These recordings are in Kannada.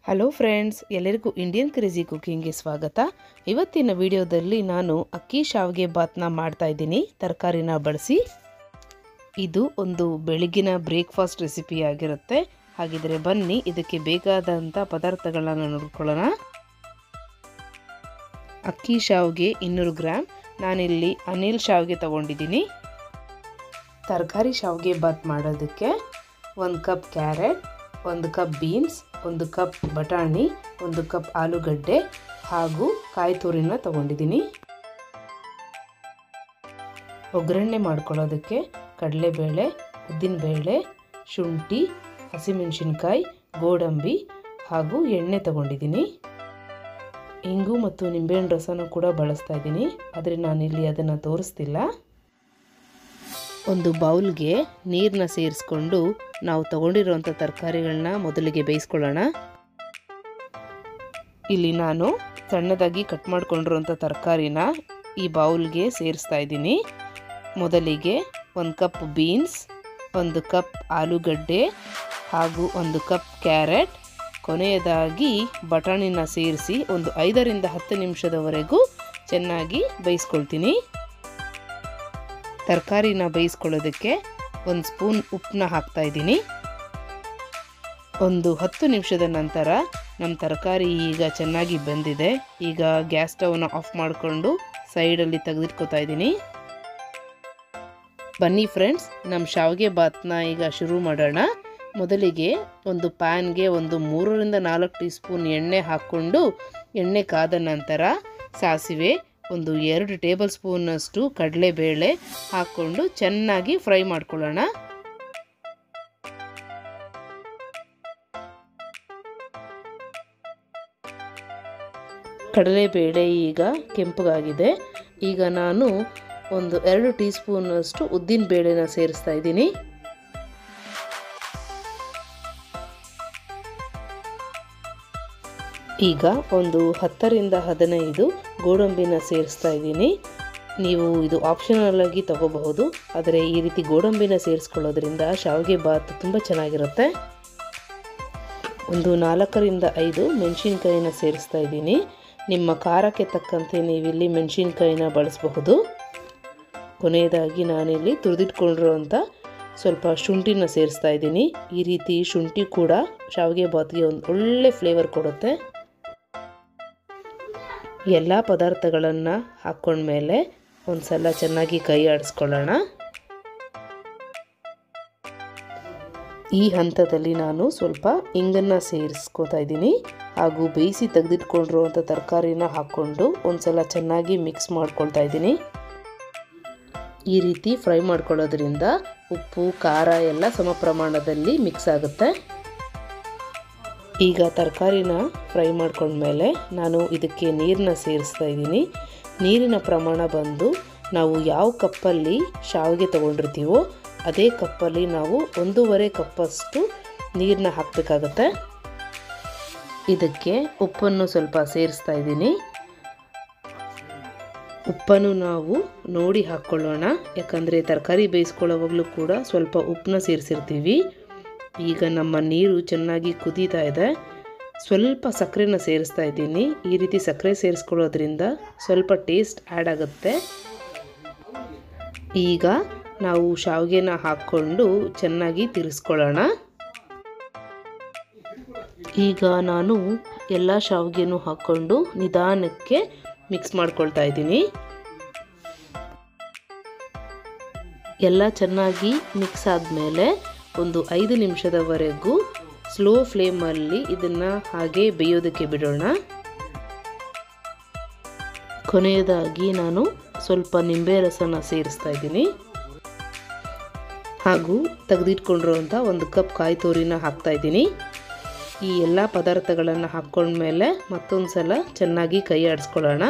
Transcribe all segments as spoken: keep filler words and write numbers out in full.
ಹಲೋ ಫ್ರೆಂಡ್ಸ್, ಎಲ್ಲರಿಗೂ ಇಂಡಿಯನ್ ಕ್ರೇಜಿ ಕುಕಿಂಗ್ಗೆ ಸ್ವಾಗತ. ಇವತ್ತಿನ ವಿಡಿಯೋದಲ್ಲಿ ನಾನು ಅಕ್ಕಿ ಶಾವಿಗೆ ಬಾತ್ನ ಮಾಡ್ತಾ ಇದ್ದೀನಿ ತರಕಾರಿನ ಬಳಸಿ. ಇದು ಒಂದು ಬೆಳಗಿನ ಬ್ರೇಕ್ಫಾಸ್ಟ್ ರೆಸಿಪಿ ಆಗಿರುತ್ತೆ. ಹಾಗಿದ್ರೆ ಬನ್ನಿ ಇದಕ್ಕೆ ಬೇಕಾದಂಥ ಪದಾರ್ಥಗಳನ್ನ ನೋಡ್ಕೊಳ್ಳೋಣ. ಅಕ್ಕಿ ಶಾವಿಗೆ ಇನ್ನೂರು ಗ್ರಾಮ್, ನಾನಿಲ್ಲಿ ಅನಿಲ್ ಶಾವಿಗೆ ತಗೊಂಡಿದ್ದೀನಿ. ತರಕಾರಿ ಶಾವಿಗೆ ಬಾತ್ ಮಾಡೋದಕ್ಕೆ ಒಂದು ಕಪ್ ಕ್ಯಾರೆಟ್, ಒಂದು ಕಪ್ ಬೀನ್ಸ್, ಒಂದು ಕಪ್ ಬಟಾಣಿ, ಒಂದು ಕಪ್ ಆಲೂಗಡ್ಡೆ ಹಾಗೂ ಕಾಯಿ ತುರಿನ ತಗೊಂಡಿದ್ದೀನಿ. ಒಗ್ಗರಣೆ ಮಾಡ್ಕೊಳ್ಳೋದಕ್ಕೆ ಕಡಲೆಬೇಳೆ, ಉದ್ದಿನಬೇಳೆ, ಶುಂಠಿ, ಹಸಿಮೆಣಸಿನ್ಕಾಯಿ, ಗೋಡಂಬಿ ಹಾಗೂ ಎಣ್ಣೆ ತಗೊಂಡಿದ್ದೀನಿ. ಇಂಗು ಮತ್ತು ನಿಂಬೆಹಣ್ಣು ರಸನೂ ಕೂಡ ಬಳಸ್ತಾ ಇದ್ದೀನಿ, ಆದರೆ ನಾನಿಲ್ಲಿ ಅದನ್ನು ತೋರಿಸ್ತಿಲ್ಲ. ಒಂದು ಬೌಲ್ಗೆ ನೀರನ್ನ ಸೇರಿಸ್ಕೊಂಡು ನಾವು ತಗೊಂಡಿರೋಂಥ ತರಕಾರಿಗಳನ್ನ ಮೊದಲಿಗೆ ಬೇಯಿಸ್ಕೊಳ್ಳೋಣ. ಇಲ್ಲಿ ನಾನು ಸಣ್ಣದಾಗಿ ಕಟ್ ಮಾಡ್ಕೊಂಡಿರೋಂಥ ತರಕಾರಿನ ಈ ಬೌಲ್ಗೆ ಸೇರಿಸ್ತಾ ಇದ್ದೀನಿ. ಮೊದಲಿಗೆ ಒಂದು ಕಪ್ ಬೀನ್ಸ್, ಒಂದು ಕಪ್ ಆಲೂಗಡ್ಡೆ ಹಾಗೂ ಒಂದು ಕಪ್ ಕ್ಯಾರೆಟ್, ಕೊನೆಯದಾಗಿ ಬಟಾಣಿನ ಸೇರಿಸಿ ಒಂದು ಐದರಿಂದ ಹತ್ತು ನಿಮಿಷದವರೆಗೂ ಚೆನ್ನಾಗಿ ಬೇಯಿಸ್ಕೊಳ್ತೀನಿ. ತರಕಾರಿನ ಬೇಯಿಸ್ಕೊಳ್ಳೋದಕ್ಕೆ ಒಂದು ಸ್ಪೂನ್ ಉಪ್ಪನ್ನ ಹಾಕ್ತಾ ಇದ್ದೀನಿ. ಒಂದು ಹತ್ತು ನಿಮಿಷದ ನಂತರ ನಮ್ಮ ತರಕಾರಿ ಈಗ ಚೆನ್ನಾಗಿ ಬೆಂದಿದೆ. ಈಗ ಗ್ಯಾಸ್ ಸ್ಟವ್ನ ಆಫ್ ಮಾಡಿಕೊಂಡು ಸೈಡಲ್ಲಿ ತೆಗೆದಿಟ್ಕೋತಾ ಇದ್ದೀನಿ. ಬನ್ನಿ ಫ್ರೆಂಡ್ಸ್, ನಮ್ಮ ಶಾವಿಗೆ ಬಾತ್ನ ಈಗ ಶುರು ಮಾಡೋಣ. ಮೊದಲಿಗೆ ಒಂದು ಪ್ಯಾನ್ಗೆ ಒಂದು ಮೂರರಿಂದ ನಾಲ್ಕು ಟೀ ಸ್ಪೂನ್ ಎಣ್ಣೆ ಹಾಕ್ಕೊಂಡು ಎಣ್ಣೆ ಕಾದ ನಂತರ ಸಾಸಿವೆ, ಒಂದು ಎರಡು ಟೇಬಲ್ ಸ್ಪೂನಷ್ಟು ಕಡಲೆಬೇಳೆ ಹಾಕ್ಕೊಂಡು ಚೆನ್ನಾಗಿ ಫ್ರೈ ಮಾಡ್ಕೊಳ್ಳೋಣ. ಕಡಲೆಬೇಳೆ ಈಗ ಕೆಂಪಗಾಗಿದೆ. ಈಗ ನಾನು ಒಂದು ಎರಡು ಟೀ ಸ್ಪೂನಷ್ಟು ಉದ್ದಿನ ಬೇಳೆನ ಸೇರಿಸ್ತಾ ಇದ್ದೀನಿ. ಈಗ ಒಂದು ಹತ್ತರಿಂದ ಹದಿನೈದು ಗೋಡಂಬಿನ ಸೇರಿಸ್ತಾ ಇದ್ದೀನಿ. ನೀವು ಇದು ಆಪ್ಷನಲ್ ಆಗಿ ತಗೋಬಹುದು, ಆದರೆ ಈ ರೀತಿ ಗೋಡಂಬಿನ ಸೇರಿಸ್ಕೊಳ್ಳೋದ್ರಿಂದ ಶಾವಿಗೆ ಬಾತ್ ತುಂಬ ಚೆನ್ನಾಗಿರುತ್ತೆ. ಒಂದು ನಾಲ್ಕರಿಂದ ಐದು ಮೆಣಸಿನ್ಕಾಯಿನ ಸೇರಿಸ್ತಾ ಇದ್ದೀನಿ. ನಿಮ್ಮ ಖಾರಕ್ಕೆ ತಕ್ಕಂತೆ ನೀವಿಲ್ಲಿ ಮೆಣಸಿನ್ಕಾಯಿನ ಬಳಸಬಹುದು. ಕೊನೆಯದಾಗಿ ನಾನಿಲ್ಲಿ ತುರಿದಿಟ್ಕೊಂಡಿರೋಂಥ ಸ್ವಲ್ಪ ಶುಂಠಿನ ಸೇರಿಸ್ತಾ ಇದ್ದೀನಿ. ಈ ರೀತಿ ಶುಂಠಿ ಕೂಡ ಶಾವಿಗೆ ಬಾತ್ಗೆ ಒಂದು ಒಳ್ಳೆ ಫ್ಲೇವರ್ ಕೊಡುತ್ತೆ. ಎಲ್ಲ ಪದಾರ್ಥಗಳನ್ನು ಹಾಕ್ಕೊಂಡ್ಮೇಲೆ ಒಂದು ಸಲ ಚೆನ್ನಾಗಿ ಕೈ ಆಡಿಸ್ಕೊಳ್ಳೋಣ. ಈ ಹಂತದಲ್ಲಿ ನಾನು ಸ್ವಲ್ಪ ಇಂಗನ್ನು ಸೇರಿಸ್ಕೊತಾ ಇದ್ದೀನಿ ಹಾಗೂ ಬೇಯಿಸಿ ತೆಗೆದಿಟ್ಕೊಂಡಿರುವಂಥ ತರಕಾರಿನ ಹಾಕ್ಕೊಂಡು ಒಂದು ಸಲ ಚೆನ್ನಾಗಿ ಮಿಕ್ಸ್ ಮಾಡ್ಕೊಳ್ತಾ ಇದ್ದೀನಿ. ಈ ರೀತಿ ಫ್ರೈ ಮಾಡ್ಕೊಳ್ಳೋದ್ರಿಂದ ಉಪ್ಪು ಖಾರ ಎಲ್ಲ ಸಮ ಪ್ರಮಾಣದಲ್ಲಿ ಮಿಕ್ಸ್ ಆಗುತ್ತೆ. ಈಗ ತರಕಾರಿನ ಫ್ರೈ ಮಾಡ್ಕೊಂಡ್ಮೇಲೆ ನಾನು ಇದಕ್ಕೆ ನೀರನ್ನ ಸೇರಿಸ್ತಾ ಇದ್ದೀನಿ. ನೀರಿನ ಪ್ರಮಾಣ ಬಂದು ನಾವು ಯಾವ ಕಪ್ಪಲ್ಲಿ ಶಾವಿಗೆ ತೊಗೊಂಡಿರ್ತೀವೋ ಅದೇ ಕಪ್ಪಲ್ಲಿ ನಾವು ಒಂದೂವರೆ ಕಪ್ಪಷ್ಟು ನೀರನ್ನ ಹಾಕಬೇಕಾಗತ್ತೆ. ಇದಕ್ಕೆ ಉಪ್ಪನ್ನು ಸ್ವಲ್ಪ ಸೇರಿಸ್ತಾ ಇದ್ದೀನಿ. ಉಪ್ಪನ್ನು ನಾವು ನೋಡಿ ಹಾಕ್ಕೊಳ್ಳೋಣ, ಯಾಕಂದರೆ ತರಕಾರಿ ಬೇಯಿಸ್ಕೊಳ್ಳೋವಾಗಲೂ ಕೂಡ ಸ್ವಲ್ಪ ಉಪ್ಪನ್ನ ಸೇರಿಸಿರ್ತೀವಿ. ಈಗ ನಮ್ಮ ನೀರು ಚೆನ್ನಾಗಿ ಕುದೀತಾ ಇದೆ. ಸ್ವಲ್ಪ ಸಕ್ಕರೆನ ಸೇರಿಸ್ತಾ ಇದ್ದೀನಿ. ಈ ರೀತಿ ಸಕ್ಕರೆ ಸೇರಿಸ್ಕೊಳ್ಳೋದ್ರಿಂದ ಸ್ವಲ್ಪ ಟೇಸ್ಟ್ ಆ್ಯಡ್ ಆಗುತ್ತೆ. ಈಗ ನಾವು ಶಾವಿಗೆನ ಹಾಕ್ಕೊಂಡು ಚೆನ್ನಾಗಿ ತಿರ್ಸ್ಕೊಳ್ಳೋಣ. ಈಗ ನಾನು ಎಲ್ಲ ಶಾವಿಗೆನೂ ಹಾಕ್ಕೊಂಡು ನಿಧಾನಕ್ಕೆ ಮಿಕ್ಸ್ ಮಾಡ್ಕೊಳ್ತಾ ಇದ್ದೀನಿ. ಎಲ್ಲ ಚೆನ್ನಾಗಿ ಮಿಕ್ಸ್ ಆದಮೇಲೆ ಒಂದು ಐದು ನಿಮಿಷದವರೆಗೂ ಸ್ಲೋ ಫ್ಲೇಮಲ್ಲಿ ಇದನ್ನು ಹಾಗೆ ಬೇಯೋದಕ್ಕೆ ಬಿಡೋಣ. ಕೊನೆಯದಾಗಿ ನಾನು ಸ್ವಲ್ಪ ನಿಂಬೆ ರಸನ ಸೇರಿಸ್ತಾ ಇದ್ದೀನಿ ಹಾಗೂ ತೆಗೆದಿಟ್ಕೊಂಡಿರುವಂಥ ಒಂದು ಕಪ್ ಕಾಯಿ ತುರಿನ ಹಾಕ್ತಾ ಇದ್ದೀನಿ. ಈ ಎಲ್ಲ ಪದಾರ್ಥಗಳನ್ನು ಹಾಕ್ಕೊಂಡ್ಮೇಲೆ ಮತ್ತೊಂದು ಸಲ ಚೆನ್ನಾಗಿ ಕೈ ಆಡಿಸ್ಕೊಳ್ಳೋಣ.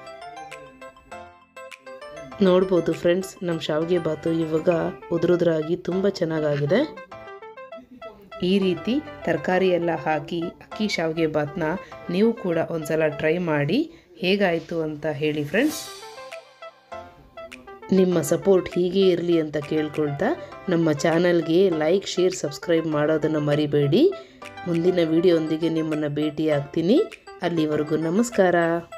ನೋಡ್ಬೋದು ಫ್ರೆಂಡ್ಸ್, ನಮ್ಮ ಶಾವಿಗೆ ಬಾತು ಇವಾಗ ಉದುರುದ್ರಾಗಿ ತುಂಬ ಚೆನ್ನಾಗಾಗಿದೆ. ಈ ರೀತಿ ತರಕಾರಿ ಎಲ್ಲ ಹಾಕಿ ಅಕ್ಕಿ ಶಾವಿಗೆ ಬಾತ್ನ ನೀವು ಕೂಡ ಒಂದ್ಸಲ ಟ್ರೈ ಮಾಡಿ ಹೇಗಾಯಿತು ಅಂತ ಹೇಳಿ ಫ್ರೆಂಡ್ಸ್. ನಿಮ್ಮ ಸಪೋರ್ಟ್ ಹೀಗೆ ಇರಲಿ ಅಂತ ಕೇಳ್ಕೊಳ್ತಾ ನಮ್ಮ ಚಾನಲ್ಗೆ ಲೈಕ್ ಶೇರ್ ಸಬ್ಸ್ಕ್ರೈಬ್ ಮಾಡೋದನ್ನು ಮರಿಬೇಡಿ. ಮುಂದಿನ ವಿಡಿಯೋದೊಂದಿಗೆ ನಿಮ್ಮನ್ನು ಭೇಟಿ ಆಗ್ತೀನಿ. ಅಲ್ಲಿವರೆಗೂ ನಮಸ್ಕಾರ.